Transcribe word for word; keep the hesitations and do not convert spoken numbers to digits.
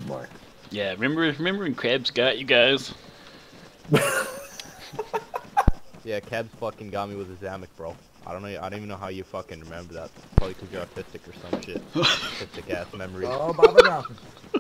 more. Yeah, remember remember when Krabs got you guys? Yeah, Kebs fucking got me with his Zamek, bro. I don't know. I don't even know how you fucking remember that. Probably because you're autistic or some shit. Autistic ass memories. Oh, Baba dropping.